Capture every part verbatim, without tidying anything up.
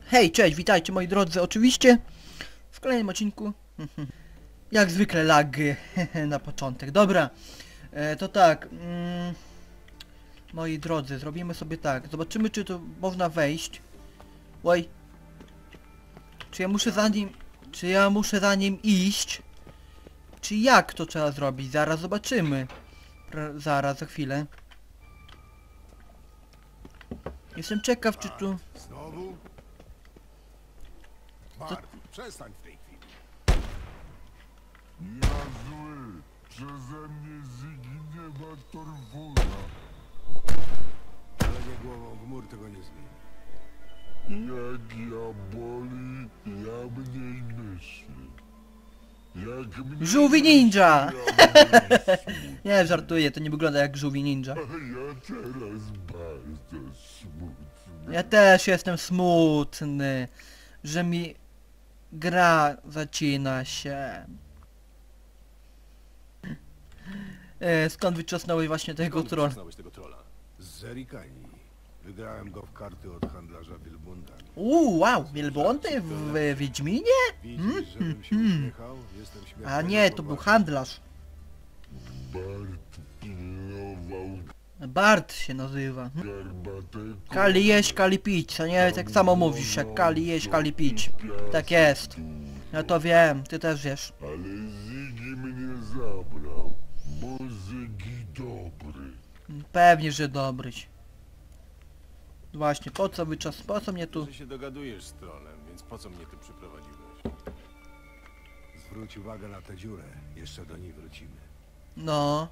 Hej, cześć, witajcie moi drodzy, oczywiście w kolejnym odcinku. Jak zwykle lag na początek. Dobra, e, to tak. Mm, moi drodzy, zrobimy sobie tak. Zobaczymy, czy to można wejść. Oj. Czy ja muszę za nim... Czy ja muszę za nim iść? Czy jak to trzeba zrobić? Zaraz zobaczymy. Pra, zaraz, za chwilę. Jestem ciekaw, czy tu... Znowu? Bart, przestań w tej chwili. Ja zły, przeze mnie Ziggy nie ma Torwuna. Ale nie głową w mur tego nie zmieni. Jak ja boli, ja mniej myśli. Jak mnie Żółwi ninja! ja myśli. Nie, żartuję, to nie wygląda jak żółwi ninja. A ja teraz bardzo smutny. Ja też jestem smutny, że mi gra zacina się. E, skąd wyczesnąłeś właśnie tego Skąd trolla? poznałeś tego trolla? Z Zerikani. Wygrałem go w karty od handlarza wielbłądami. Uuu, wow, wielbłądy w, w Wiedźminie? Widzisz, żebym się uśmiechał? Jestem śmiertelnie A nie, to był poważny. handlarz. Bart pilnował Bart się nazywa. garbatego. Kali jeść, kali pić, co nie? Tak samo mówisz, jak kali jeść, kali pić. Tak jest. Ja to wiem, ty też wiesz. Ale Ziggy mnie zabrał, bo Ziggy dobry. Pewnie, że dobryś. Właśnie, po co wyczas, po co mnie tu... Że się dogadujesz z trolem, więc po co mnie tu przyprowadziłeś? Zwróć uwagę na tę dziurę. Jeszcze do niej wrócimy. No.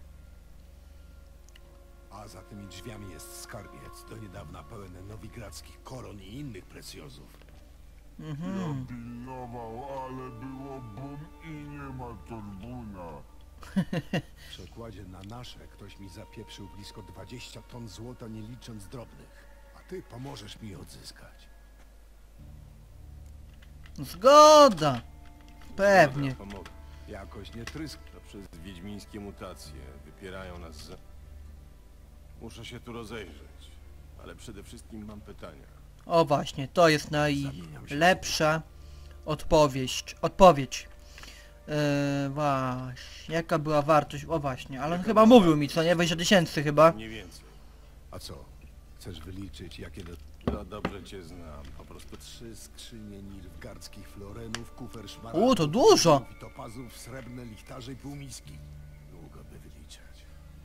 A za tymi drzwiami jest skarbiec. Do niedawna pełen nowigradzkich koron i innych precjozów. Mhm. Ja pilnował, ale było bum i nie ma Torwuna. W przekładzie na nasze ktoś mi zapieprzył blisko dwadzieścia ton złota, nie licząc drobnych. A ty pomożesz mi je odzyskać. Zgoda. Pewnie. Dobra, pomogę. Jakoś nie trysk. To przez wiedźmińskie mutacje wypierają nas za... Muszę się tu rozejrzeć, ale przede wszystkim mam pytania. O właśnie, to jest najlepsza odpowiedź. Odpowiedź. Yy, właśnie. Jaka była wartość? O właśnie, ale on chyba mówił mi, co nie? dwadzieścia tysięcy chyba. Mniej więcej. A co? Chcesz wyliczyć, jakie do... No dobrze cię znam. Po prostu Trzy skrzynie nilfgardzkich florenów, kufer U, szmaragdów, to dużo. i topazów, srebrne lichtarze i półmiski. Długo by wyliczać.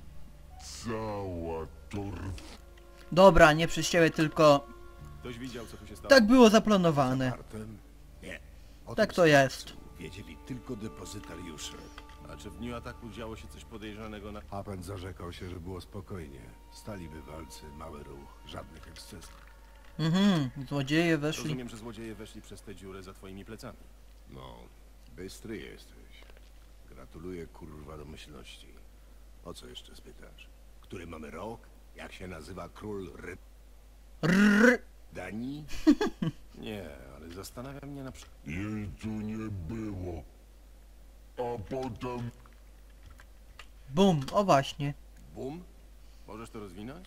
Cała Torw... Dobra, nie przez ciebie, tylko ktoś widział, co tu się stało? tak było zaplanowane. Bartem? Nie. O Tak tym to jest. skarbcu wiedzieli tylko depozytariusze. A czy w dniu ataku działo się coś podejrzanego na... Apent zarzekał się, że było spokojnie. Stali bywalcy, mały ruch, żadnych ekscesów. Mhm, złodzieje weszli. Rozumiem, że złodzieje weszli przez tę dziurę za twoimi plecami. No, bystry jesteś. Gratuluję, kurwa, domyślności. O co jeszcze spytasz? Który mamy rok? Jak się nazywa król ryb Rrr. Danii? Nie, ale zastanawia mnie na przykład... Jej tu nie było. A potem... Bum, o właśnie. Bum? Możesz to rozwinąć?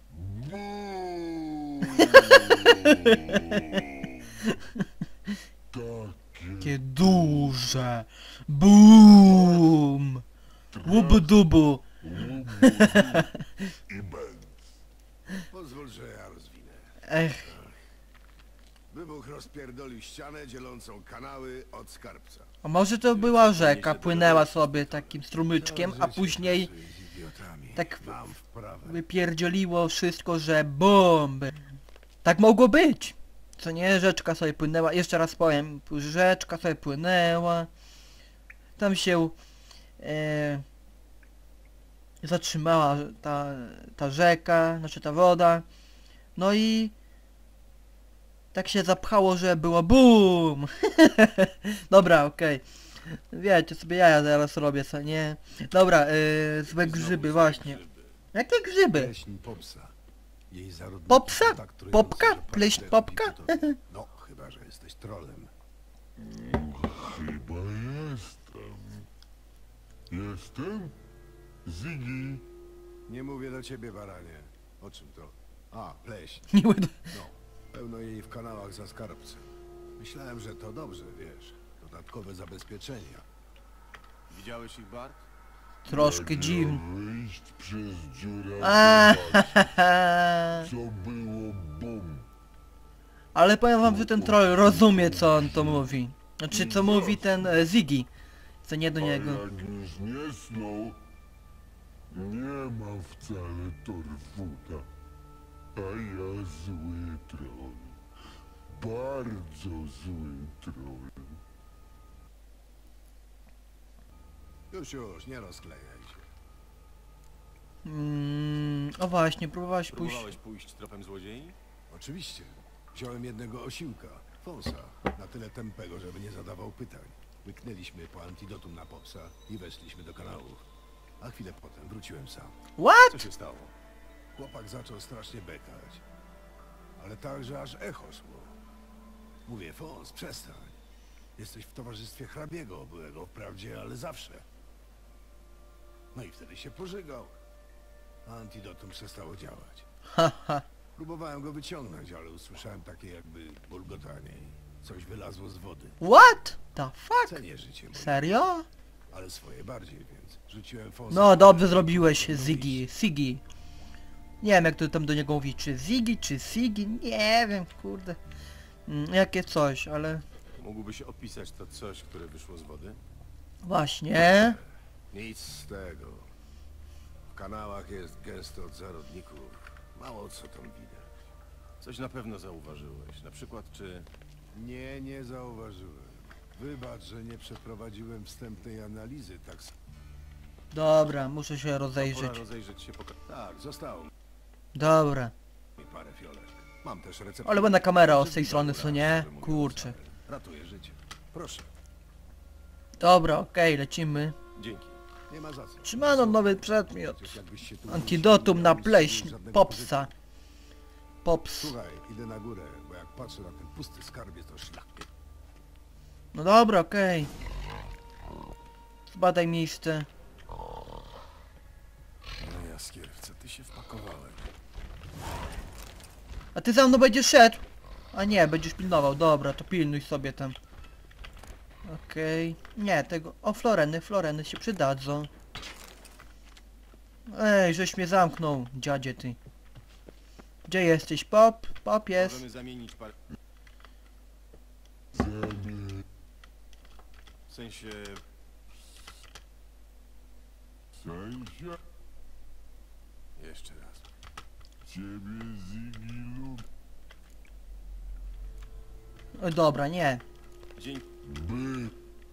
Bum! Takie Takie duże. Bum. Łubu dubu. i bęc. Pozwól, że ja rozwinę. Ech, Wybuch rozpierdolił ścianę dzielącą kanały od skarbca. a może to była rzeka, płynęła sobie takim strumyczkiem, a Życie później pracuje z idiotami. tak Mam wprawę. wypierdzieliło wszystko, że bomby. Tak mogło być. Co nie, rzeczka sobie płynęła, jeszcze raz powiem, rzeczka sobie płynęła. Tam się e, zatrzymała ta, ta rzeka, znaczy ta woda. No i tak się zapchało, że było BUM! Dobra, okej. Wiecie, sobie jaja zaraz robię, co nie? Dobra, yy, złe Znowu grzyby, złe właśnie. grzyby. Jakie grzyby? Pleśń popsa. Jej zarodniki Popsa? są tak trujące, Popka? że Pleśń palce popka? bitowi. No, chyba, że jesteś trolem. Chyba jestem. Jestem? Ziggy. Nie mówię do ciebie, baranie. O czym to? A, pleśń. Nie będę- No, Pełno jej w kanałach za skarbcem. Myślałem, że to dobrze, wiesz. Dodatkowe zabezpieczenia. Widziałeś ich, Bart? Troszkę Jak dziwne. miał wyjść przez dziurę, Aaaa, zobaczyć, co było bum. Ale powiem wam, że ten troll rozumie, co on to mówi. Znaczy, co mówi ten e, Ziggy. Co nie do A niego. jak już nie snął, nie ma wcale Torfuta. A ja zły troll. Bardzo zły troll. Już, już, nie rozklejaj się. Mm, o właśnie, próbowałeś pójść... Próbowałeś pójść tropem złodziei? Oczywiście. Wziąłem jednego osiłka, Fonsa, na tyle tępego, żeby nie zadawał pytań. Łyknęliśmy po antidotum na popsa i weszliśmy do kanałów. A chwilę potem wróciłem sam. What? Co się stało? Chłopak zaczął strasznie bekać. Ale tak, że aż echo szło. Mówię, Fons, przestań. Jesteś w towarzystwie hrabiego, byłego wprawdzie, ale zawsze. No i wtedy się pożygał. A antidotum przestało działać. Haha. Próbowałem go wyciągnąć, ale usłyszałem takie jakby bulgotanie i coś wylazło z wody. What? The fuck? Cenię życie moje, Serio? ale swoje bardziej, więc rzuciłem Fonsa. No dobrze zrobiłeś, Ziggy, Siggy. Nie wiem jak to tam do niego mówić, czy Ziggy, czy Siggy, nie wiem, kurde. Mm, jakie coś, ale... Mógłbyś opisać to coś, które wyszło z wody? Właśnie... Nic z tego. W kanałach jest gęsto od zarodników. Mało co tam widać. Coś na pewno zauważyłeś. Na przykład, czy... Nie, nie zauważyłem. Wybacz, że nie przeprowadziłem wstępnej analizy tak s- Dobra, muszę się Pora rozejrzeć. rozejrzeć się po... ka- Tak, zostało Dobra. mi parę fiolek. Mam też receptę. Ale ładna kamera z tej strony, co nie? Kurczę. Ratuje życie. Proszę. Dobra, okej, lecimy. Dzięki. Nie ma za co. Trzymano nowy przedmiot. Przecież jakbyś się tu Antidotum nie na miał pleśń żadnego popsa. pożytku. Pops. Słuchaj, idę na górę, bo jak patrzę na ten pusty skarbiec, to szlak. No dobra, okej. Zbadaj miejsce. No jaskier, w co ty się wpakowałeś? A ty za mną będziesz szedł? A nie, będziesz pilnował. Dobra, to pilnuj sobie tam. Okej. Nie, tego... O, floreny, floreny się przydadzą. Ej, żeś mnie zamknął, dziadzie ty. Gdzie jesteś, Pop? Pop jest. Możemy zamienić parę... Zamień W sensie... w sensie Jeszcze raz. ciebie Ziggy lub O, dobra, nie. Dzięki. by.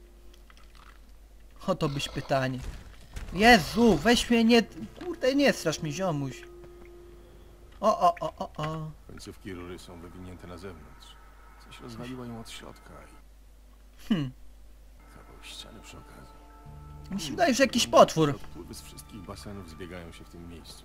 O, to byś pytanie. Jezu, weź mnie nie... Kurde, nie strasz mi, ziomuś. O, o, o, o, o. Końcówki rury są wywinięte na zewnątrz. Coś rozwaliło ją od środka i... Hm. Kawał ściany przy okazji. Mi się wydaje, że jakiś potwór. Odpływy z wszystkich basenów zbiegają się w tym miejscu.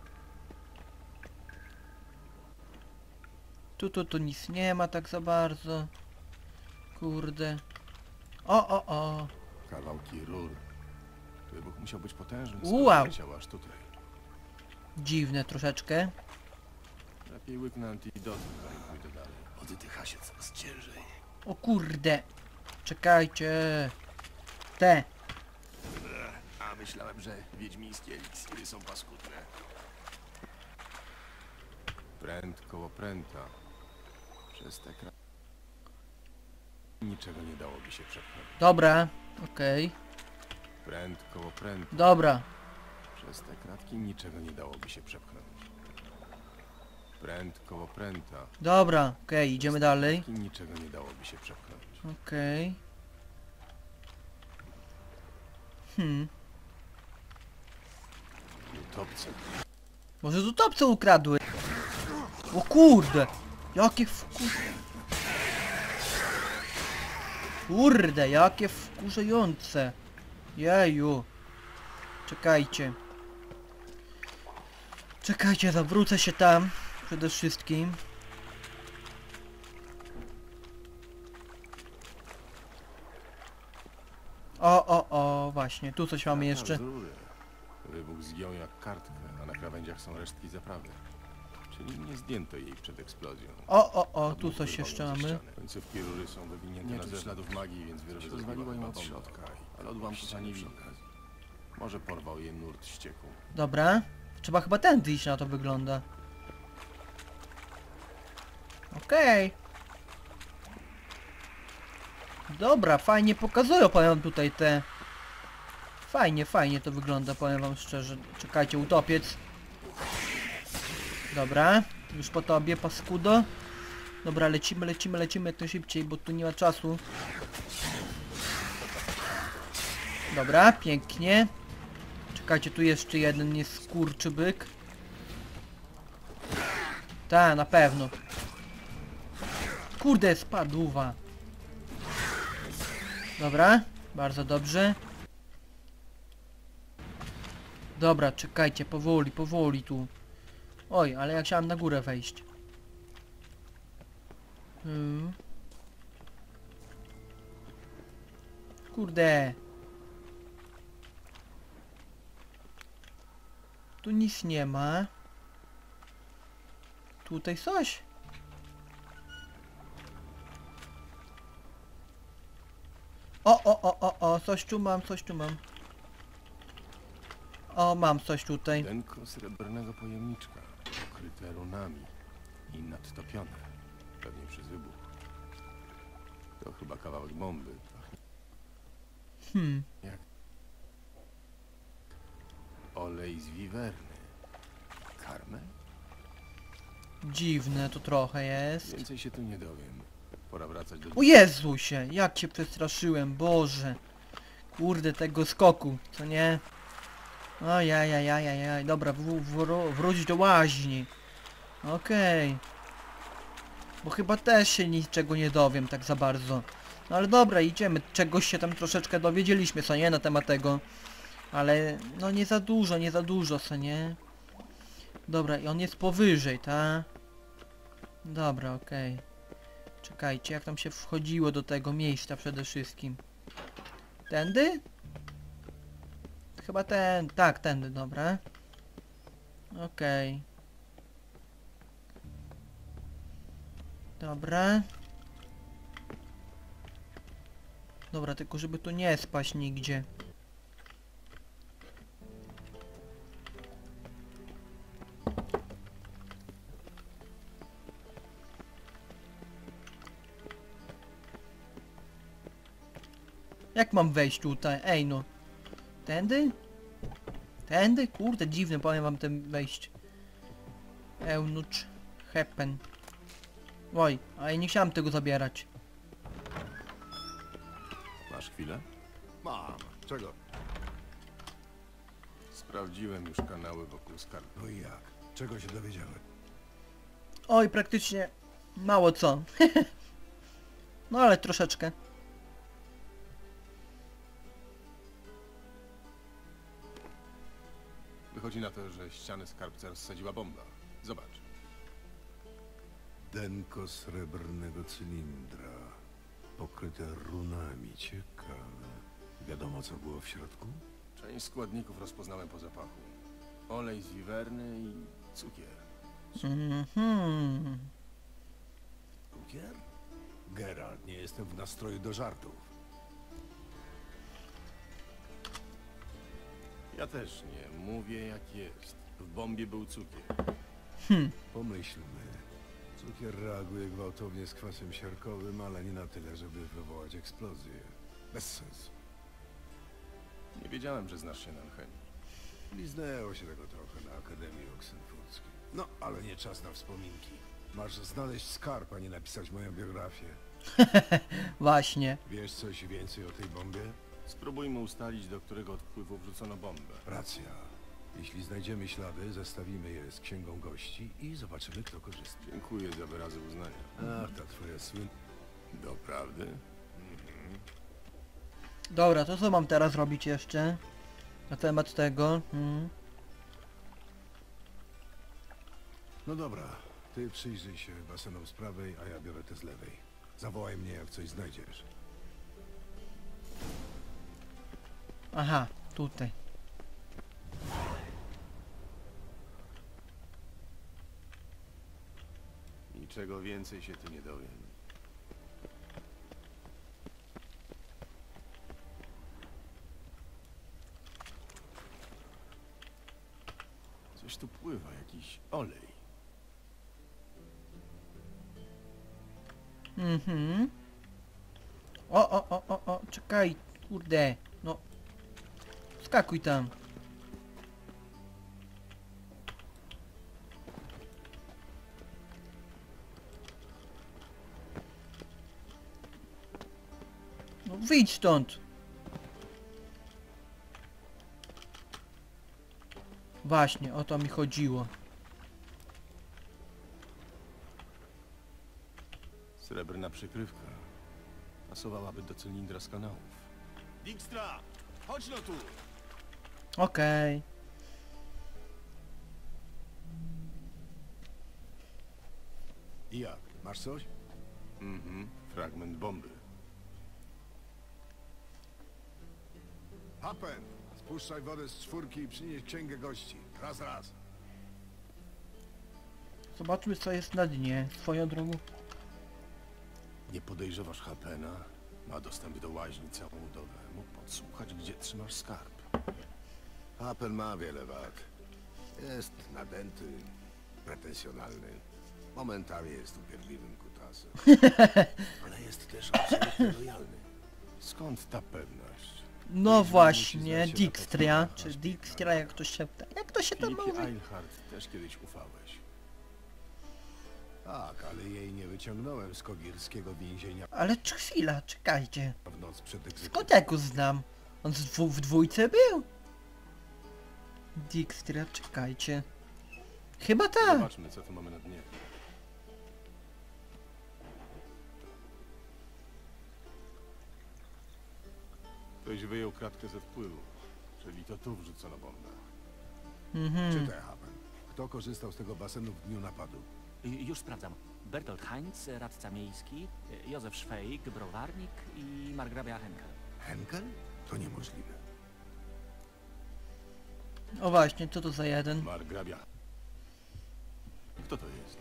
Tu, tu, tu nic nie ma tak za bardzo. Kurde. O, o, o. Kawałki rur. Wybuch musiał być potężny, Wow. skoro leciał aż tutaj. Dziwne troszeczkę. Lepiej łyknę antidotum, zanim pójdę dalej. Oddycha się coraz ciężej. O kurde. Czekajcie. Te. A myślałem, że wiedźmińskie eliksiry są paskudne. Pręt koło pręta. Przez te kra... Niczego nie dałoby się przepchnąć. Dobra. Okej. Pręt koło pręta. Dobra. Przez te kratki niczego nie dałoby się przepchnąć. Pręt koło pręta. Dobra. Okej, idziemy dalej. Kratki niczego nie dałoby się przepchnąć. Okej. Hmm. Utopce. Może z utopce ukradły. O kurde. Jakie wkur... Kurde, jakie wkurzające. Jeju. Czekajcie. Czekajcie, zawrócę się tam. Przede wszystkim. O, o, o, właśnie, tu coś mamy jeszcze. Z rury. Wybuch zgiął jak kartkę, a na krawędziach są resztki zaprawy. Czyli nie zdjęto jej przed eksplozją. O, o, o, tu Odmuch coś wyrwał jeszcze ją ze mamy. ściany. Końcówki rury są wywinięte Nie na czuć ze śladów magii, więc wyrobiła Rozwaliła ją od bomba. środka. Ale odłamków ani widać. Może porwał je nurt ścieku. Dobra. Trzeba chyba tędy iść, na to wygląda. Okej. Dobra, fajnie pokazują, powiem wam tutaj te... Fajnie, fajnie to wygląda, powiem wam szczerze. Czekajcie, utopiec. Dobra, już po tobie, paskudo. Dobra, lecimy, lecimy, lecimy jak to szybciej, bo tu nie ma czasu. Dobra, pięknie. Czekajcie, tu jeszcze jeden jest skurczybyk. Ta, na pewno. Kurde, spadła. Dobra, bardzo dobrze. Dobra, czekajcie, powoli, powoli tu. Oj, ale ja chciałem na górę wejść. Hmm. Kurde. Tu nic nie ma. Tutaj coś. O, o, o, o, o, coś tu mam, coś tu mam. O, mam coś tutaj. Denko srebrnego pojemniczka, pokryte runami i nadtopione. Pewnie przez wybuch. To chyba kawałek bomby. Hmm. Jak? Olej z wiwerny. Karmel? Dziwne to trochę jest. Więcej się tu nie dowiem. Pora wracać do... O Jezusie, jak cię przestraszyłem, Boże. Kurde, tego skoku, co nie? Ojajajajajaj, dobra, wró wró wróć do łaźni. Okej. Okay. Bo chyba też się niczego nie dowiem tak za bardzo. No ale dobra, idziemy, czegoś się tam troszeczkę dowiedzieliśmy, co nie, na temat tego. Ale, no nie za dużo, nie za dużo, co nie? Dobra, i on jest powyżej, ta? Dobra, okej. Okay. Czekajcie, jak tam się wchodziło do tego miejsca przede wszystkim. Tędy? Chyba ten, tak, tędy, dobra. Okej. Okay. Dobra. Dobra, tylko żeby tu nie spaść nigdzie. Jak mam wejść tutaj? Ej no. Tędy? Tędy? Kurde, dziwne, powiem wam ten wejść. Eunucz. Happen. Oj, a ja nie chciałem tego zabierać. Masz chwilę? Mam. Czego? Sprawdziłem już kanały wokół skarbu. No i jak? Czego się dowiedziałem? Oj, praktycznie mało co. No ale troszeczkę. Wychodzi na to, że ściany skarbca rozsadziła bomba. Zobacz. Denko srebrnego cylindra. Pokryte runami. Ciekawe. Wiadomo, co było w środku? Część składników rozpoznałem po zapachu. Olej z wiwerny i cukier. Mhm. Cukier? Geralt, nie jestem w nastroju do żartów. Ja też nie. Mówię jak jest. W bombie był cukier. Pomyślmy. Cukier reaguje gwałtownie z kwasem siarkowym, ale nie na tyle, żeby wywołać eksplozję. Bez sensu. Nie wiedziałem, że znasz się na alchemii. Liznęło się tego trochę na Akademii Oxenfurckiej. No, ale nie czas na wspominki. Masz znaleźć skarb, a nie napisać moją biografię. Właśnie. Wiesz coś więcej o tej bombie? Spróbujmy ustalić, do którego odpływu wrzucono bombę. Racja. Jeśli znajdziemy ślady, zestawimy je z księgą gości i zobaczymy, kto korzysta. Dziękuję za wyrazy uznania. Ach, ta twoja słyn... Doprawdy? Dobra, to co mam teraz robić jeszcze? Na temat tego. Hmm. No dobra, ty przyjrzyj się basenom z prawej, a ja biorę te z lewej. Zawołaj mnie, jak coś znajdziesz. Aha, tutaj. Niczego więcej się tu nie dowiem. Coś tu pływa, jakiś olej. Mhm. O, o, o, o, o, czekaj, kurde, no. Skakuj tam. No wyjdź stąd. Właśnie, o to mi chodziło. Srebrna przykrywka. Pasowałaby do cylindra z kanałów. Dijkstra! Chodź no tu! Okej. I jak? Masz coś? Mhm, fragment bomby. Hapen! Spuszczaj wodę z czwórki i przynieś księgę gości. Raz, raz. Zobaczmy, co jest na dnie, swoją drogą. Nie podejrzewasz Hapena? Ma dostęp do łaźni całą dobę. Mógł podsłuchać, gdzie trzymasz skarb. Hapen ma wiele wad. Jest nadęty, pretensjonalny. Momentami jest upierdliwym kutasem. Ale jest też absolutnie lojalny. Skąd ta pewność? No Wiedźmin właśnie, musi znać się na Dijkstra, potworach czy aż Dijkstra, jak to się... Jak to się tam Filipie mówi? Eilhart też kiedyś ufałeś. Tak, ale jej nie wyciągnąłem z kogierskiego więzienia Ale czy chwila, czekajcie. w noc przed egzekucją. Skąd ja go znam? On z dwu, w dwójce był? Dijkstra, czekajcie. Chyba tak. Zobaczmy, co tu mamy na dnie. Ktoś wyjął kratkę ze wpływu, czyli to tu wrzucono bombę. Mhm. Czytaj, Hapen. Kto korzystał z tego basenu w dniu napadu? Y, Już sprawdzam. Bertolt Heinz, radca miejski, y, Józef Szwejk, browarnik i margrabia Henkel. Henkel? To niemożliwe. O właśnie, co to za jeden? Margrabia. Kto to jest?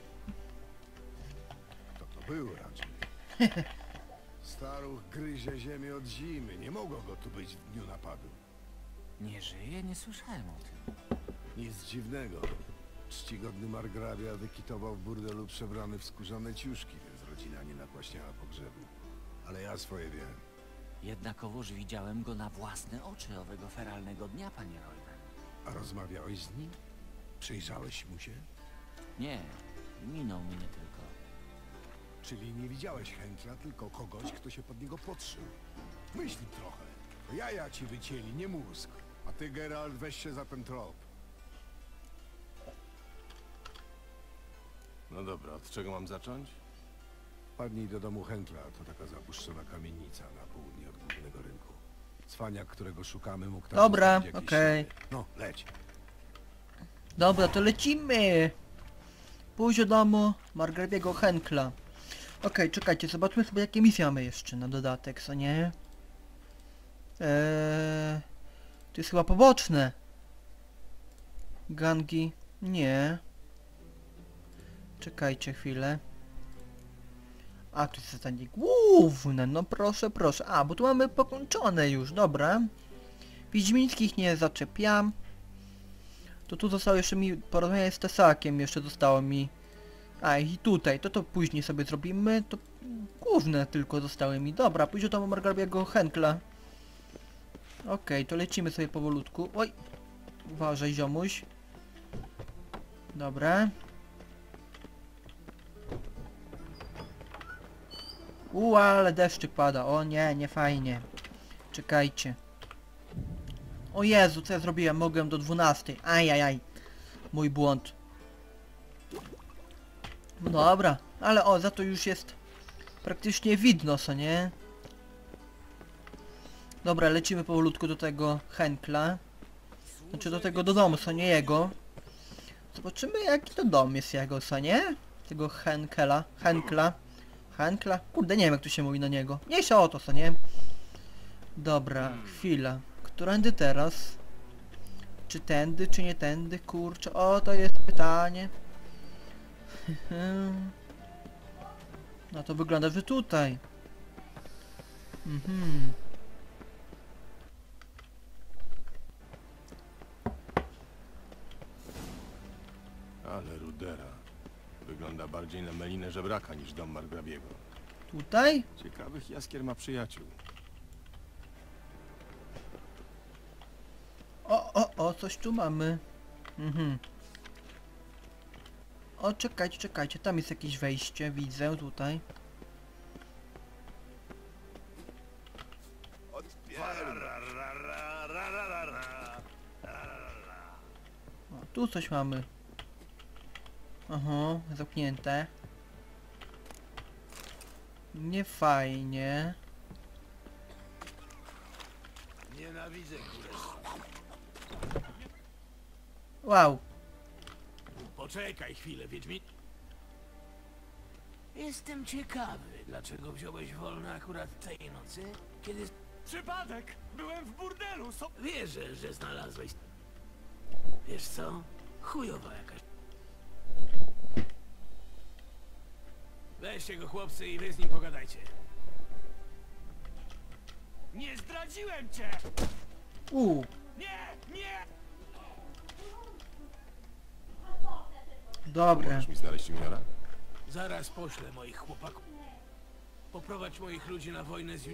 Kto to był raczej? Staruch gryzie ziemię od zimy. Nie mogło go tu być w dniu napadu. Nie żyje? Nie słyszałem o tym. Nic dziwnego. Czcigodny margrabia wykitował w burdelu przebrany w skórzane ciuszki, więc rodzina nie nakłaśniała pogrzebu. Ale ja swoje wiem. Jednakowoż widziałem go na własne oczy owego feralnego dnia, panie Royman. A rozmawiałeś z nim? Przyjrzałeś mu się? Nie, minął mnie tylko. Czyli nie widziałeś Henkla, tylko kogoś, kto się pod niego podszył. Myśl trochę. To jaja ci wycięli, nie mózg. A ty, Geralt, weź się za ten trop. No dobra, od czego mam zacząć? Wpadnij do domu Henkla, to taka zapuszczona kamienica na południe od głównego rynku. Cwaniak, którego szukamy, mógł tam Dobra, zostawić jakieś okej. ślady. No, leć. Dobra, to lecimy! Pójdź do domu margrabiego Henkla. Okej, czekajcie, zobaczmy sobie, jakie misje mamy jeszcze na dodatek, co nie? Eee, to jest chyba poboczne. Gangi? Nie. Czekajcie chwilę. A, tu jest zadanie główne, no proszę, proszę. A, bo tu mamy pokończone już, dobra. Wiedźmińskich nie zaczepiam. To tu zostało jeszcze mi porozumienie z Tesakiem, jeszcze zostało mi. A i tutaj, to to później sobie zrobimy. To główne tylko zostały mi. Dobra, pójdzie do margrabiego Henkla. Okej, to lecimy sobie powolutku. Oj! Uważaj, ziomuś. Dobra. U, ale deszczyk pada. O nie, nie fajnie. Czekajcie. O Jezu, co ja zrobiłem? Mogłem do dwunastej. Ajajaj. Mój błąd. No dobra, ale o, za to już jest praktycznie widno, co nie? Dobra, lecimy powolutku do tego Henkla. Znaczy do tego do domu, co nie jego. Zobaczymy, jaki to dom jest jego, co nie? Tego Henkela. Henkla. Henkla? Kurde, nie wiem, jak tu się mówi na niego. Mniejsza o to, co nie? Dobra, chwila. Którędy teraz? Czy tędy, czy nie tędy? Kurczę, o, to jest pytanie. No to wygląda, że tutaj. Mhm. Ale rudera. Wygląda bardziej na melinę żebraka niż dom margrabiego. Tutaj? Ciekawych jaskier ma przyjaciół. O, o, o, coś tu mamy. Mhm. O, czekajcie, czekajcie, tam jest jakieś wejście, widzę tutaj. O, tu coś mamy. Aha, zamknięte. Nie fajnie. Nienawidzę królestwa. Wow. Poczekaj chwilę, Wiedźmin. Jestem ciekawy, dlaczego wziąłeś wolne akurat tej nocy, kiedy... Przypadek! Byłem w burdelu! So... Wierzę, że znalazłeś... Wiesz co? Chujowa jakaś. Weźcie go, chłopcy, i wy z nim pogadajcie. Nie zdradziłem cię! U. Nie! Nie! Dobre. Możesz mi znaleźć juniora? Zaraz poślę moich chłopaków. Poprowadź moich ludzi na wojnę z...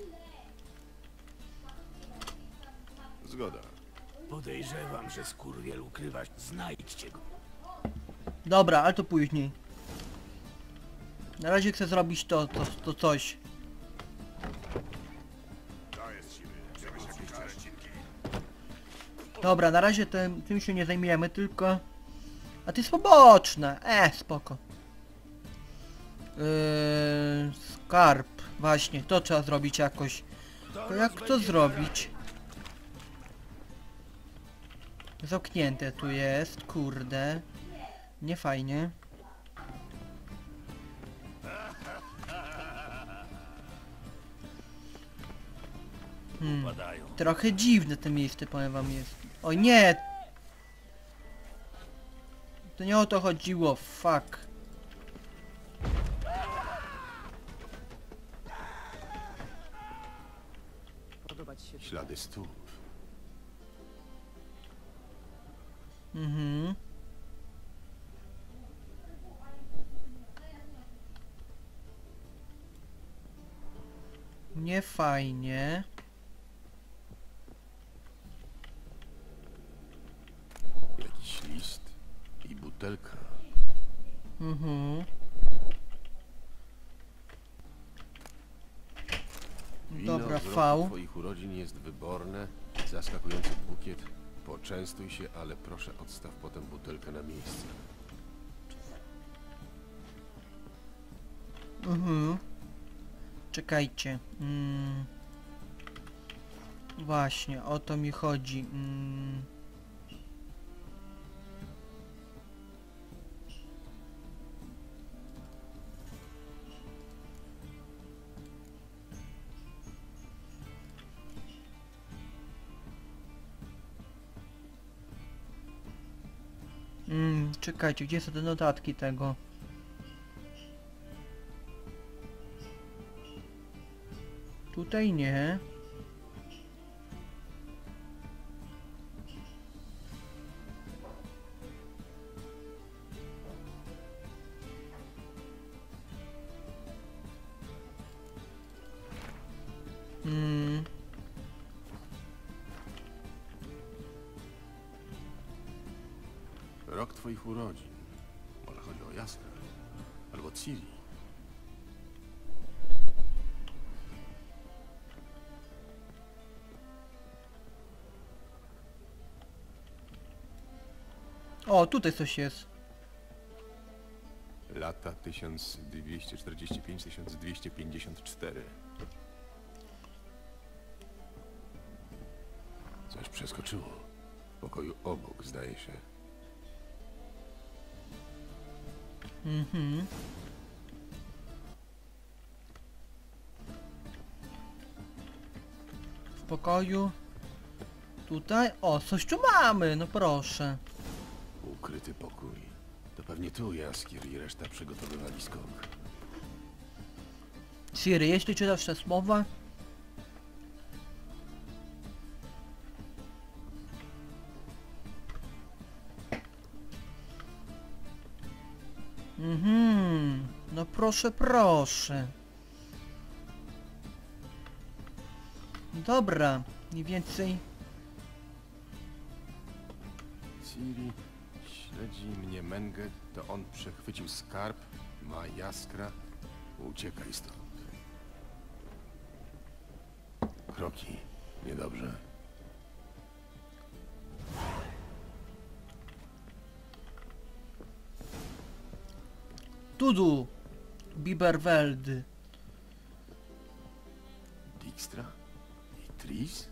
Zgoda. Podejrzewam, że skurwiel ukrywa się. Znajdźcie go. Dobra, ale to później. Na razie chcę zrobić to, to, to coś. Dobra, na razie tym, tym się nie zajmujemy, tylko... A to jest poboczne. E, spoko. Yy, skarb. Właśnie, to trzeba zrobić jakoś. To jak to zrobić? Zamknięte tu jest, kurde. Nie fajnie. Hmm. Trochę dziwne to miejsce, powiem wam, jest. O nie! To nie o to chodziło, fuck. Ślady stóp. Mhm. Nie fajnie. Jakiś list i butelka. Mhm. Wino Dobra, z roku V. twoich urodzin jest wyborne, zaskakujący bukiet. Poczęstuj się, ale proszę odstaw potem butelkę na miejsce. Mhm. Czekajcie. Mm. Właśnie, o to mi chodzi. Mm. Mm, czekajcie, gdzie są te notatki tego? Tutaj nie. Mm. Rok twoich urodzin. Może chodzi o Jaskra. Albo Ciri. O, tutaj coś jest. Lata tysiąc dwieście czterdzieści pięć do tysiąc dwieście pięćdziesiąt cztery. Coś przeskoczyło. W pokoju obok, zdaje się. Mhm. W pokoju. Tutaj. O, coś tu mamy, no proszę. Ukryty pokój. To pewnie tu Jaskier i reszta przygotowywali skok. Ciri, jeśli czytasz te słowa... Mhm, no proszę, proszę. Dobra, mniej więcej... Ciri, śledzi mnie Menge, to on przechwycił skarb, ma jaskra. Uciekaj stąd. Kroki, niedobrze. Tudu! Biberweld. Dijkstra? I Tris?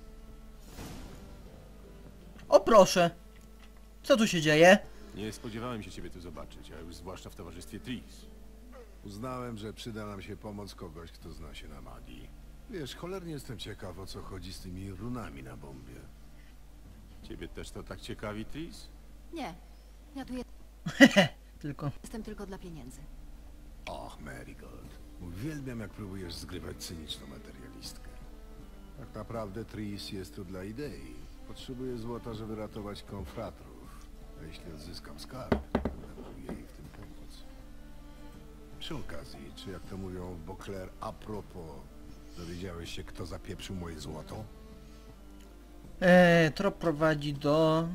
O proszę! Co tu się dzieje? Nie spodziewałem się ciebie tu zobaczyć, a już zwłaszcza w towarzystwie Tris. Uznałem, że przyda nam się pomoc kogoś, kto zna się na magii. Wiesz, cholernie jestem ciekaw, o co chodzi z tymi runami na bombie. Ciebie też to tak ciekawi, Tris? Nie, ja tu Tylko... jestem tylko dla pieniędzy. Och, Marigold. Uwielbiam, jak próbujesz zgrywać cyniczną materialistkę. Tak naprawdę Tris jest tu dla idei. Potrzebuję złota, żeby ratować konfratrów. A jeśli odzyskam skarb, będę mógł jej w tym pomóc. Przy okazji, czy jak to mówią w Beauclair, a propos, dowiedziałeś się, kto zapieprzył moje złoto? Eee, trop prowadzi do...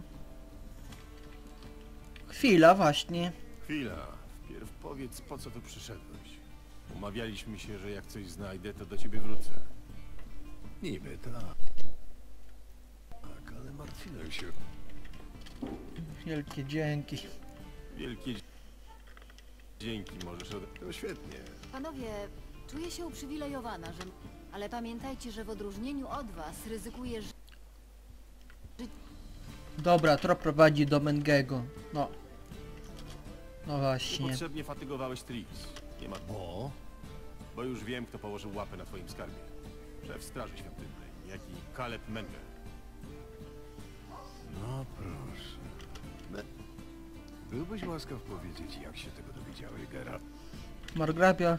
Chwila, właśnie. Chwila, wpierw powiedz, po co tu przyszedłeś. Umawialiśmy się, że jak coś znajdę, to do ciebie wrócę. Niby tak. Tak, ale martwiłem się. Wielkie dzięki. Wielkie dzie- dzięki możesz od... To świetnie. Panowie, czuję się uprzywilejowana, że... Ale pamiętajcie, że w odróżnieniu od was ryzykuję, że... Dobra, trop prowadzi do Mengego. No. No właśnie. Niepotrzebnie fatygowałeś Tris. Nie ma... Bo? Bo już wiem, kto położył łapę na twoim skarbie. Szef Straży Świątynnej, niejaki Caleb Menge. No proszę. Me... Byłbyś łaskaw powiedzieć, jak się tego dowiedziałeś, Geralt? Margrabia.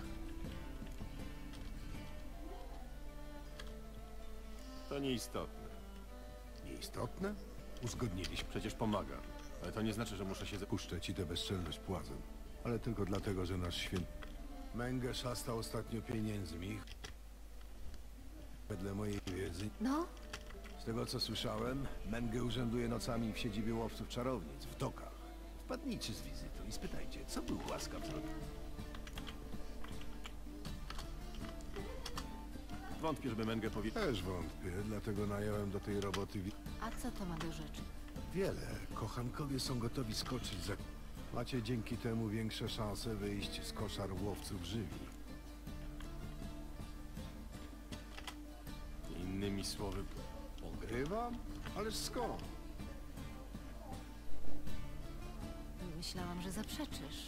To nieistotne. Nieistotne? Uzgodniliśmy. Przecież pomaga. Ale to nie znaczy, że muszę się... za- Puszczę ci tę bezczelność płazem. Ale tylko dlatego, że nasz święty... Menge szastał ostatnio pieniędzmi. Wedle mojej wiedzy... No, Z tego co słyszałem, Menge urzęduje nocami w siedzibie łowców czarownic, w dokach. Wpadnijcie z wizytą i spytajcie, co był łaskaw zrobić. Wątpię, żeby Menge powiedział... Też wątpię, dlatego nająłem do tej roboty wi- a co to ma do rzeczy? wiele. Kochankowie są gotowi skoczyć za... Macie dzięki temu większe szanse wyjść z koszar łowców żywi. Innymi słowy... Ogrywam? Ależ skąd? Myślałam, że zaprzeczysz.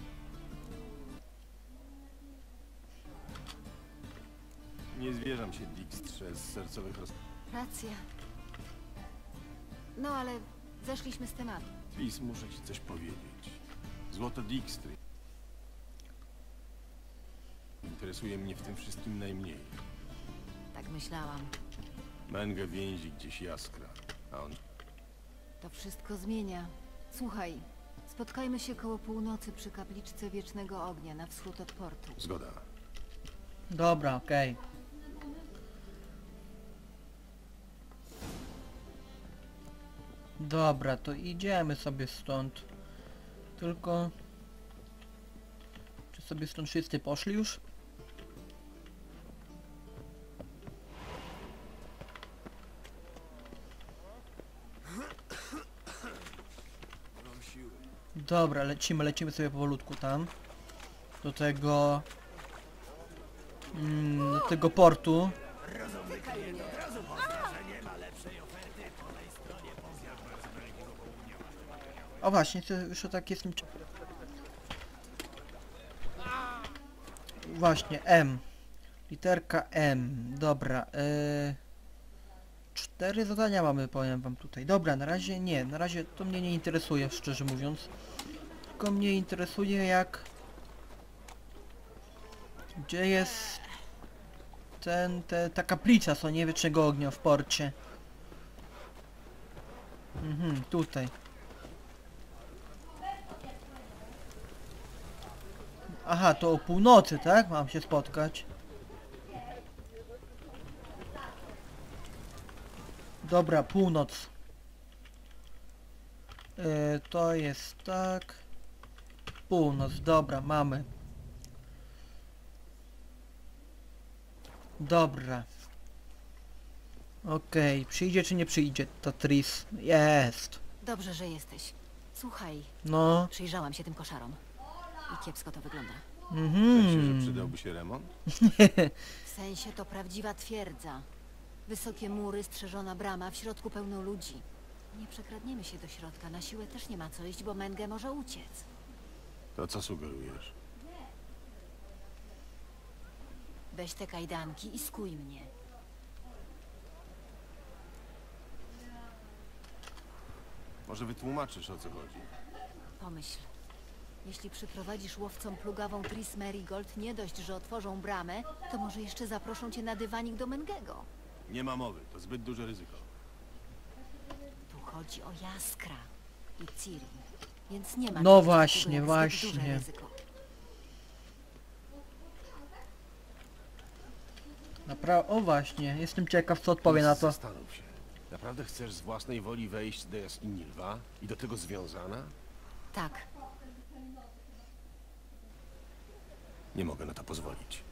Nie zwierzam się Dijkstrze z sercowych roz... Racja. No ale zeszliśmy z tematu. Tris, muszę ci coś powiedzieć. Złoto Dijkstry. Interesuje mnie w tym wszystkim najmniej. Tak myślałam. Menge więzi gdzieś jaskra, a on... To wszystko zmienia. Słuchaj, spotkajmy się koło północy przy kapliczce Wiecznego Ognia na wschód od portu. Zgoda. Dobra, okej. Dobra, to idziemy sobie stąd. Tylko... Czy sobie stąd wszyscy poszli już? Dobra, lecimy, lecimy sobie powolutku tam. Do tego... Mm, do tego portu. O właśnie, to już o tak jestem... Właśnie, M. Literka M. Dobra, yy... cztery zadania mamy, powiem wam tutaj. Dobra, na razie nie, na razie to mnie nie interesuje, szczerze mówiąc. Tylko mnie interesuje jak... Gdzie jest ten, te, ta kaplica, co nie, wiecznego ognia w porcie. Mhm, tutaj. Aha, to o północy, tak? Mam się spotkać. Dobra, północ. Yy, to jest tak. Północ, dobra, mamy. Dobra. Okej, przyjdzie czy nie przyjdzie to Tris? Jest. Dobrze, że jesteś. Słuchaj, No. przyjrzałam się tym koszarom. I kiepsko to wygląda. Myślę, że Mhm. przydałby się remont? W sensie to prawdziwa twierdza. Wysokie mury, strzeżona brama, w środku pełno ludzi. Nie przekradniemy się do środka, na siłę też nie ma co iść, bo Menge może uciec. To co sugerujesz? Weź te kajdanki i skuj mnie. Może wytłumaczysz, o co chodzi? Pomyśl. Jeśli przyprowadzisz łowcom plugawą Tris Merigold, nie dość, że otworzą bramę, to może jeszcze zaproszą cię na dywanik do Mengego. Nie ma mowy, to zbyt duże ryzyko. Tu chodzi o Jaskra i Ciri, więc nie ma... No czegoś właśnie, takiego jak właśnie. zbyt duże ryzyko. Napra o właśnie, jestem ciekaw co odpowie na to. Zastanów się. Naprawdę chcesz z własnej woli wejść do jaskini lwa? I do tego związana? Tak, Nie mogę na to pozwolić.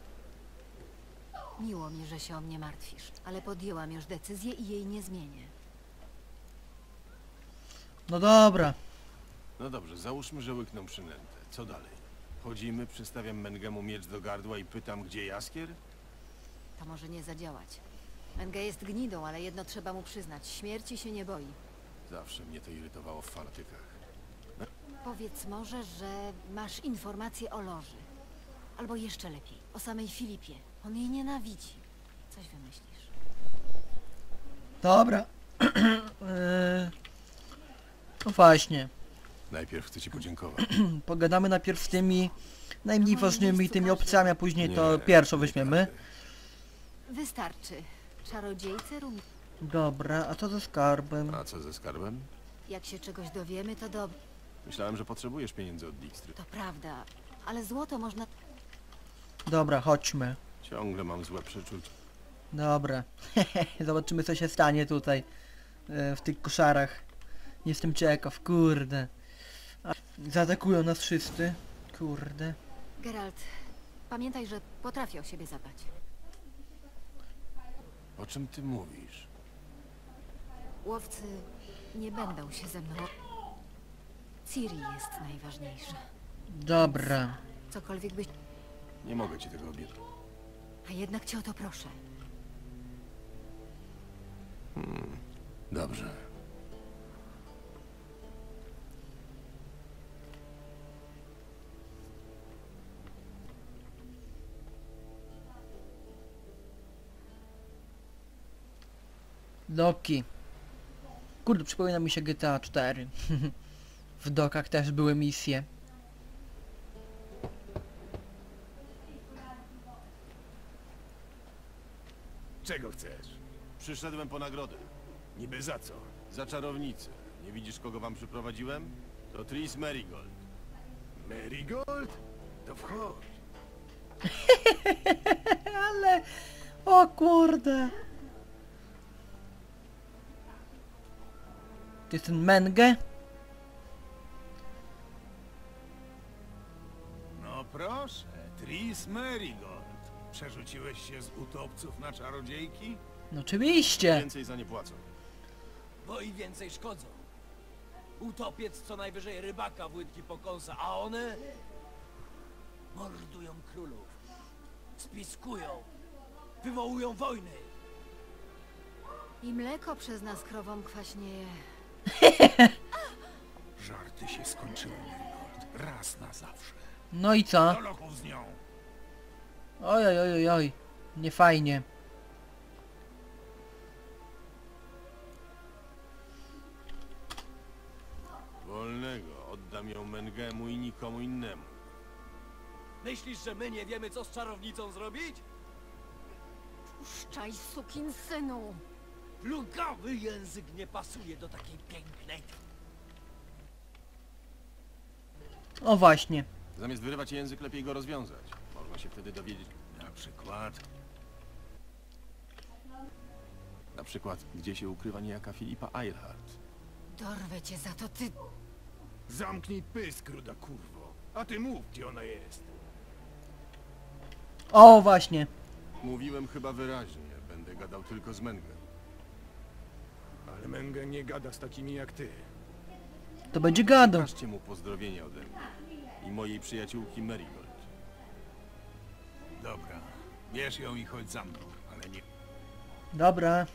miło mi, że się o mnie martwisz, ale podjęłam już decyzję i jej nie zmienię. No dobra. No dobrze, załóżmy, że łykną przynętę. Co dalej? Chodzimy, przystawiam Mengemu miecz do gardła i pytam, gdzie Jaskier? To może nie zadziałać. Menge jest gnidą, ale jedno trzeba mu przyznać. Śmierci się nie boi. Zawsze mnie to irytowało w fanatykach. Powiedz może, że masz informacje o Loży. Albo jeszcze lepiej, o samej Filipie. On jej nienawidzi. Coś wymyślisz. Dobra. Yy, no właśnie. Najpierw chcę ci podziękować. Pogadamy najpierw z tymi najmniej ważnymi tymi opcjami, a później to Nie, pierwszą nie weźmiemy. każdy. Wystarczy. Czarodziejce rum... Dobra, a co ze skarbem? A co ze skarbem? Jak się czegoś dowiemy, to dobrze. Myślałem, że potrzebujesz pieniędzy od Dijkstry. To prawda, ale złoto można... Dobra, chodźmy. Ciągle mam złe przeczucie. Dobra. Zobaczymy co się stanie tutaj. e, W tych koszarach. Jestem ciekaw, kurde. A, zaatakują nas wszyscy. Kurde. Geralt, pamiętaj, że potrafię o siebie zadbać. O czym ty mówisz? Łowcy nie będą się ze mną... Ciri jest najważniejsza. Dobra. Cokolwiek byś... Nie mogę ci tego obiecać. A jednak cię o to proszę. Dobrze. Doki. Kurde, przypomina mi się G T A cztery. W dokach też były misje. Czego chcesz? Przyszedłem po nagrodę. Niby za co? Za czarownicę. Nie widzisz, kogo wam przyprowadziłem? To Tris Merigold. Marigold? To wchodź. Ale... O kurde. To jest ten Menge? No proszę, Tris Marigold. Przerzuciłeś się z utopców na czarodziejki? No oczywiście. Więcej za nie płacą. Bo i więcej szkodzą. Utopiec co najwyżej rybaka w łydki pokąsa, a one... mordują królów. Spiskują. Wywołują wojny. I mleko przez nas krowom kwaśnieje. Żarty się skończyły, Marigold. Raz na zawsze. No i co? Do lochów z nią. Oj, oj, oj, oj, oj. Nie fajnie. Wolnego. Oddam ją Mengemu i nikomu innemu. Myślisz, że my nie wiemy, co z czarownicą zrobić? Puszczaj, sukinsynu! Plugawy język nie pasuje do takiej pięknej. O właśnie. Zamiast wyrywać język, lepiej go rozwiązać. Można się wtedy dowiedzieć. Na przykład... Na przykład, gdzie się ukrywa niejaka Filipa Eilhart. Dorwę cię za to, ty... Zamknij pysk, ruda kurwo. A ty mów, gdzie ona jest. O właśnie. Mówiłem chyba wyraźnie. Będę gadał tylko z Mengem. Ale Menge nie gada z takimi jak ty. To będzie gadał. Każcie mu pozdrowienia ode mnie. I mojej przyjaciółki Marigold. Dobra, bierz ją i chodź za mną, ale nie... Dobra.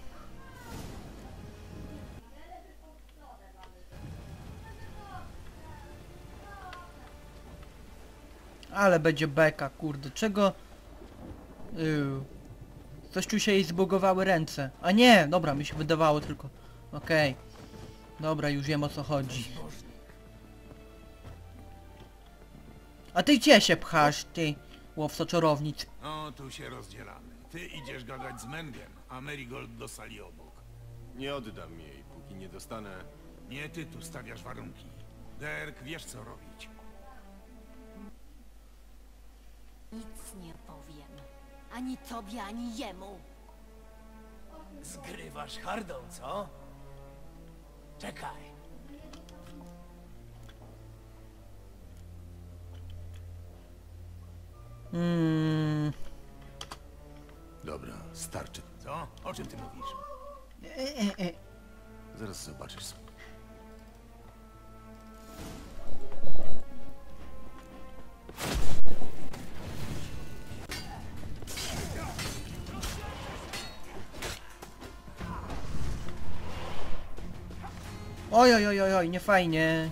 Ale będzie beka, kurde. Czego? Yy. Coś tu się jej zbugowały ręce. A nie, dobra, mi się wydawało tylko. Okej. Okay. Dobra, już wiem o co chodzi. A ty gdzie się pchasz, ty łowco czarownic? O, tu się rozdzielamy. Ty idziesz gadać z Mengem, a Marigold do sali obok. Nie oddam jej, póki nie dostanę... Nie ty tu stawiasz warunki. Derek, wiesz co robić. Nic nie powiem. Ani tobie, ani jemu. Zgrywasz hardą, co? Czekaj. Hmm. Dobra, starczy. Co? O czym ty mówisz? E, e, e. Zaraz zobaczysz sam. Oj, oj, oj, oj, oj, nie fajnie.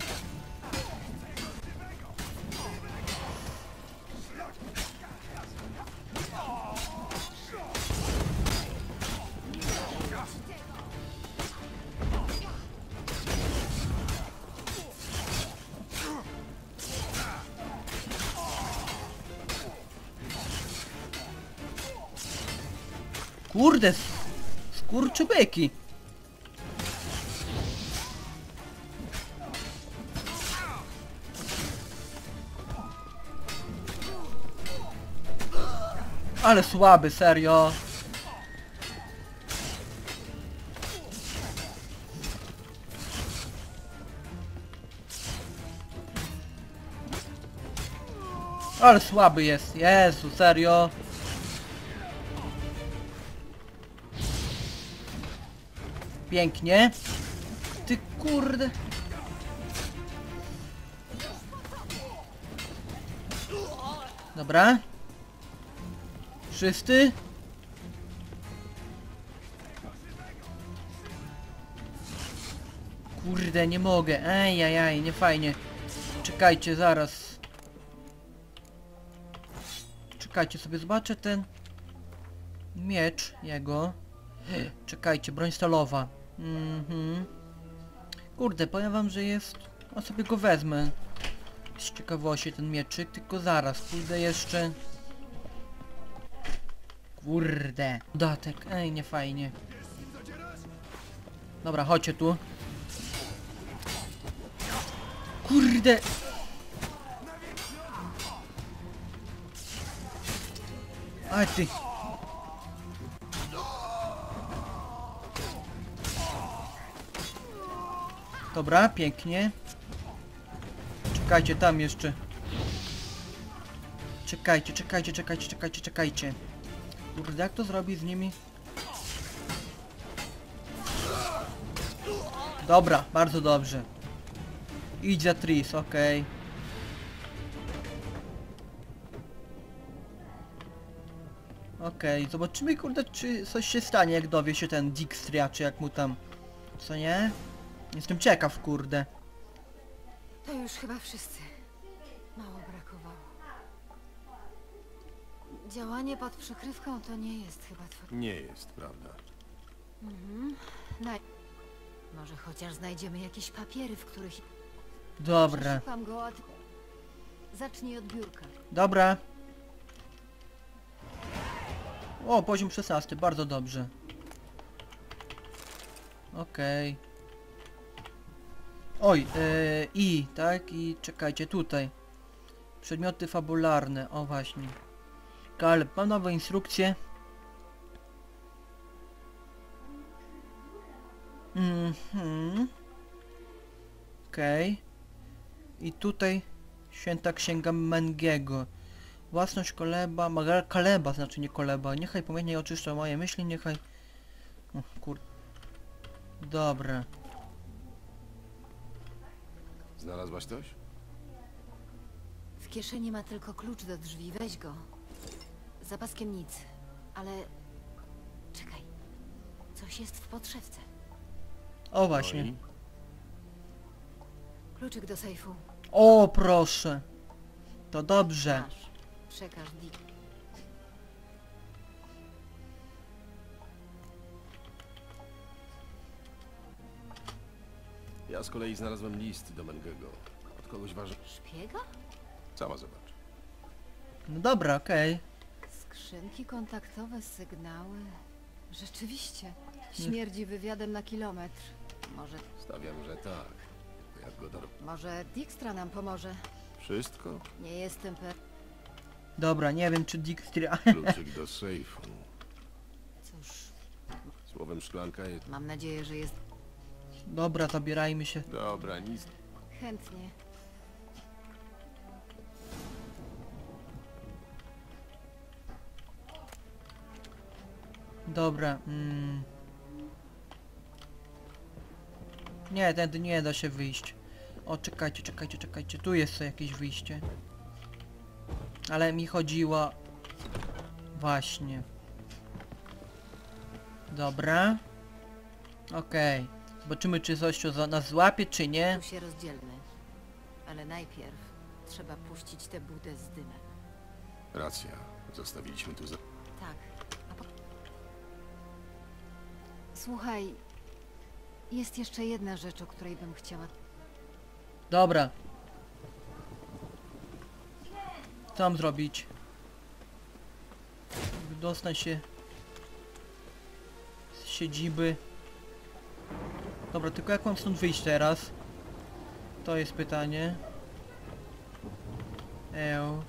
Kurde, skurczybyki. Ale słaby, serio. Ale słaby jest, Jezu, serio. Pięknie. Ty kurde. Dobra. Wszyscy? Kurde, nie mogę. Ej, ej, ej, nie fajnie. Czekajcie, zaraz. Czekajcie, sobie zobaczę ten miecz jego. Czekajcie, broń stalowa. Mhm. Kurde, powiem wam, że jest... A sobie go wezmę. Z ciekawości ten mieczyk, tylko zaraz, pójdę jeszcze... Kurde. Dodatek, ej, nie fajnie. Dobra, chodźcie tu. Kurde. A ty. Dobra, pięknie. Czekajcie, tam jeszcze. Czekajcie, czekajcie, czekajcie, czekajcie, czekajcie. Kurde, jak to zrobić z nimi? Dobra, bardzo dobrze. Idź za Tris, okej. Okay. Okej, okay, zobaczymy, kurde, czy coś się stanie, jak dowie się ten Dijkstra, czy jak mu tam... Co nie? Jestem ciekaw, kurde. To już chyba wszyscy. Mało brakowało. Działanie pod przykrywką to nie jest chyba twoje... Nie jest, prawda? Mhm. Naj... Może chociaż znajdziemy jakieś papiery, w których... Dobra. Szukam go, a ty... Zacznij od biurka. Dobra. O, poziom szesnasty, bardzo dobrze. Okej. Oj, yy, i, tak? I czekajcie, tutaj. Przedmioty fabularne, o właśnie. Kaleb, mam nowe instrukcje. Mhm. Okej. I tutaj święta księga Mengego. Własność Koleba, Magal Kaleba, znaczy nie Koleba. Niechaj płomienie oczyszcza moje myśli, niechaj... O, kur... Dobra. Znalazłaś coś? W kieszeni ma tylko klucz do drzwi, weź go. Za paskiem nic, ale... Czekaj. Coś jest w podszewce. O właśnie. No i? Kluczyk do sejfu. O, proszę. To dobrze. Masz. Przekaż Dick. Ja z kolei znalazłem list do Mengego. Od kogoś ważnego. Szpiega? Sama zobacz. No dobra, okej. Skrzynki kontaktowe, sygnały. Rzeczywiście. Śmierdzi wywiadem na kilometr. Może... Stawiam, że tak. Tylko jak go dor... może Dijkstra nam pomoże. Wszystko? Nie jestem pe... Dobra, nie wiem czy Dijkstra... Kluczyk do sejfu. Cóż, Słowem szklanka jest... mam nadzieję, że jest... Dobra, zabierajmy się. Dobra, nic... Chętnie. Dobra, mm. Nie, tędy nie da się wyjść. O, czekajcie, czekajcie, czekajcie. Tu jest jakieś wyjście. Ale mi chodziło... Właśnie. Dobra. Okej. Zobaczymy, czy coś za nas złapie, czy nie. Tu się rozdzielmy. Ale najpierw trzeba puścić tę budę z dymem. Racja. Zostawiliśmy tu za... Tak. A po... Słuchaj, jest jeszcze jedna rzecz, o której bym chciała... Dobra. Co mam zrobić? Dostać się z siedziby. Dobra, tylko jak mam stąd wyjść teraz? To jest pytanie. Eł.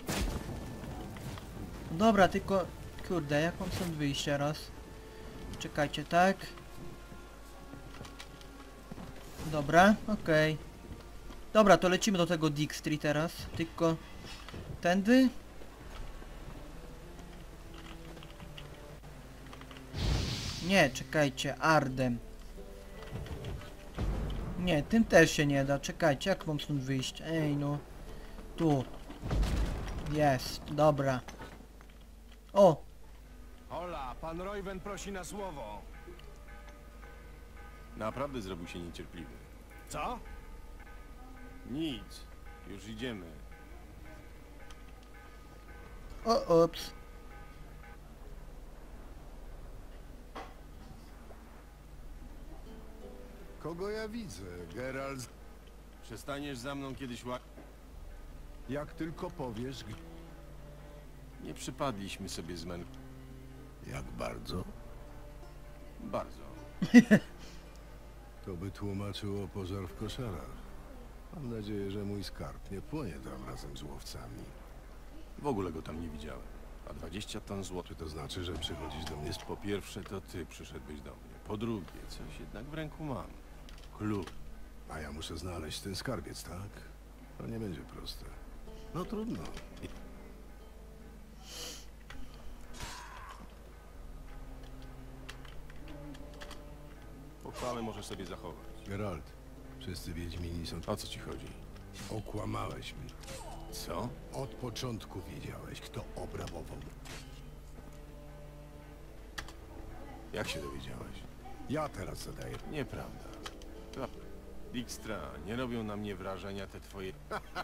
Dobra, tylko... Kurde, jak mam stąd wyjść teraz? Czekajcie, tak? Dobra, okej. Dobra, to lecimy do tego Dijkstry teraz. Tylko... Tędy? Nie, czekajcie, Ardem. Nie, tym też się nie da. Czekajcie, jak mam stąd wyjść? Ej, no. Tu. Jest, dobra. O! Hola, pan Royven prosi na słowo. Naprawdę zrobił się niecierpliwy. Co? Nic. Już idziemy. O, ups. Kogo ja widzę? Geralt... Przestaniesz za mną kiedyś ła... Jak tylko powiesz... g- Nie przypadliśmy sobie z Men... Jak bardzo? Bardzo. To by tłumaczyło pożar w koszarach. Mam nadzieję, że mój skarb nie płonie tam razem z łowcami. W ogóle go tam nie widziałem. A dwadzieścia ton złota... Czy to znaczy, że przychodzisz do mnie z... Po pierwsze to ty przyszedłeś do mnie. Po drugie, coś jednak w ręku mam. Klucz. A ja muszę znaleźć ten skarbiec, tak? To nie będzie proste. No trudno. Pochwałę możesz sobie zachować. Geralt, wszyscy Wiedźmini są... O co ci chodzi? Okłamałeś mnie. Co? Od początku wiedziałeś, kto obrabował. Jak się dowiedziałeś? Ja teraz zadaję. Nieprawda. To... Dijkstra, nie robią na mnie wrażenia te twoje...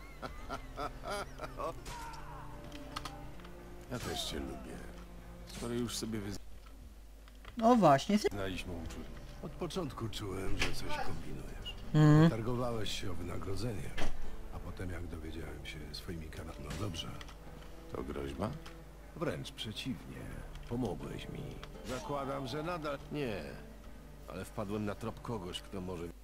Ja też cię lubię. Skoro już sobie No właśnie. wyznaliśmy uczucie. Od początku czułem, że coś kombinujesz. Mhm. Targowałeś się o wynagrodzenie, a potem jak dowiedziałem się swoimi kanałami... No dobrze, To groźba? wręcz przeciwnie. Pomogłeś mi. Zakładam, że nadal... Nie, ale wpadłem na trop kogoś, kto może mieć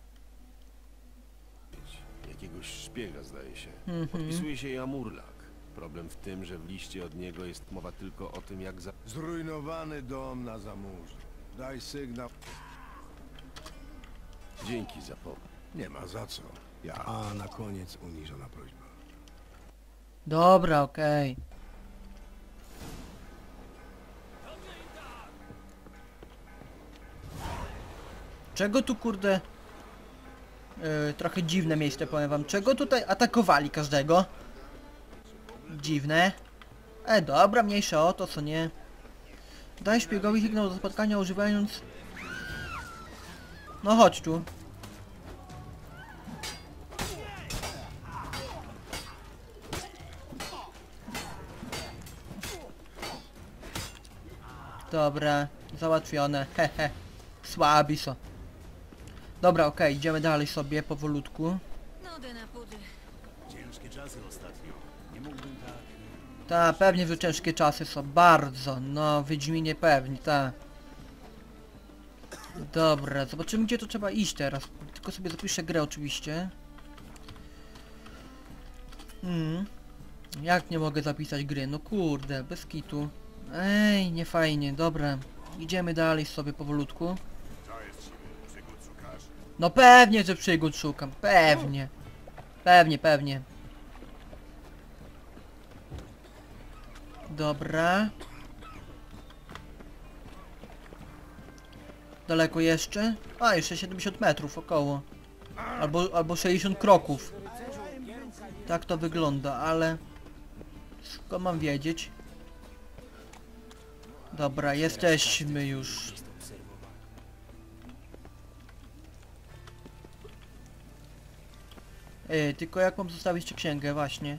jakiegoś szpiega, zdaje się. Mhm. Podpisuje się Jamurlak. Problem w tym, że w liście od niego jest mowa tylko o tym, jak za... Zrujnowany dom na Zamurzu. Daj sygnał. Dzięki za pomoc. Nie ma za co. Ja. A na koniec uniżona prośba. Dobra, okej. Czego tu kurde... Yy, trochę dziwne miejsce, powiem wam. Czego tutaj atakowali każdego? Dziwne. E, dobra, mniejsza o to, co nie. Daj szpiegowi sygnał do spotkania używając... No chodź tu. Dobra, załatwione, hehe. Słabi są. Dobra, okej, idziemy dalej sobie powolutku. Nudy na pudy. Ciężkie czasy ostatnio. Nie mógłbym tak... Ta, pewnie, że ciężkie czasy są, bardzo. No, Wiedźminie pewnie, ta. Dobra, zobaczymy, gdzie to trzeba iść teraz. Tylko sobie zapiszę grę oczywiście. Hmm. Jak nie mogę zapisać gry? No kurde, bez kitu. Ej, nie fajnie, dobra. Idziemy dalej sobie powolutku. No pewnie, że przygód szukam, pewnie. Pewnie, pewnie. Dobra. Daleko jeszcze? A, jeszcze siedemdziesiąt metrów około. Albo, albo sześćdziesiąt kroków. Tak to wygląda, ale... Skąd mam wiedzieć? Dobra, jesteśmy już. Ej, tylko jak mam zostawić tę księgę, właśnie.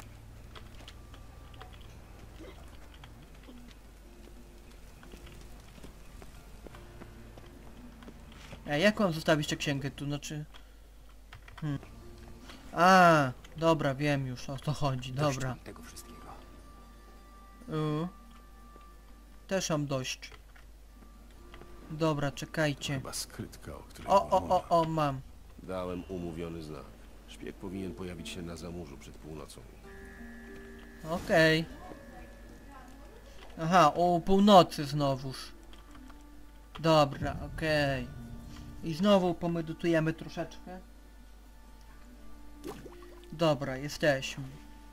Ej, jak mam zostawić tę księgę tu, znaczy... Hmm. A, dobra, wiem już o co chodzi, dobra. tego wszystkiego. Y. Też mam dość. Dobra, czekajcie. Chyba skrytka, o której O, była o, mowa. o, o, mam. Dałem umówiony znak. Szpieg powinien pojawić się na Zamurzu przed północą. Okej. Aha, o północy znowuż. Dobra, okej. I znowu pomedytujemy troszeczkę. Dobra, jesteśmy.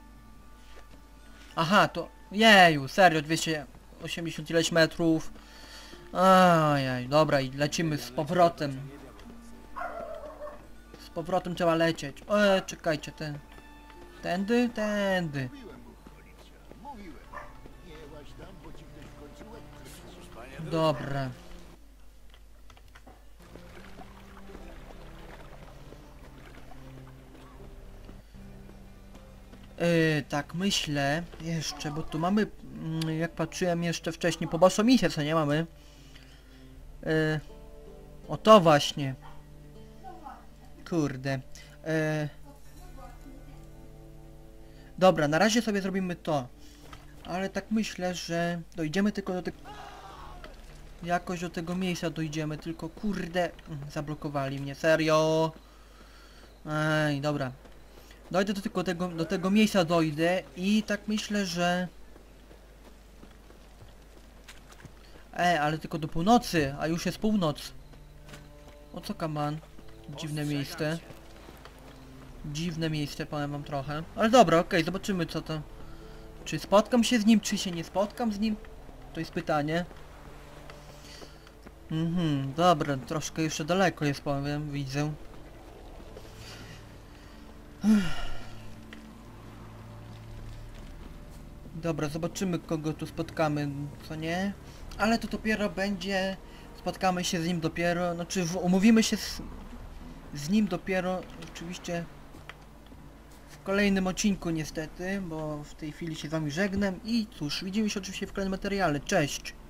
Aha, to... Jeju, serio, dwieście osiemdziesiąt ileś metrów. Ajaj, dobra, i lecimy z powrotem. Z powrotem trzeba lecieć. E, czekajcie, ten... Tędy? Tędy. Dobra. Yy, tak myślę jeszcze, bo tu mamy, mm, jak patrzyłem jeszcze wcześniej, po bossą misję, co nie mamy. Yy, o to właśnie. Kurde. Yy. Dobra, na razie sobie zrobimy to. Ale tak myślę, że dojdziemy tylko do tego... Jakoś do tego miejsca dojdziemy, tylko kurde... Zablokowali mnie, serio. Ej, dobra. Dojdę do tylko tego, do tego miejsca dojdę i tak myślę, że... Ej, ale tylko do północy, a już jest północ. O co kaman? Dziwne miejsce. Dziwne miejsce, powiem wam trochę. Ale dobra, okej, okay, zobaczymy co to... Czy spotkam się z nim, czy się nie spotkam z nim? To jest pytanie. Mhm, dobra, troszkę jeszcze daleko jest, powiem, widzę. Dobra, zobaczymy kogo tu spotkamy, co nie? Ale to dopiero będzie... Spotkamy się z nim dopiero, znaczy w, umówimy się z, z nim dopiero, oczywiście... W kolejnym odcinku niestety, bo w tej chwili się z wami żegnam i cóż, widzimy się oczywiście w kolejnym materiale, cześć!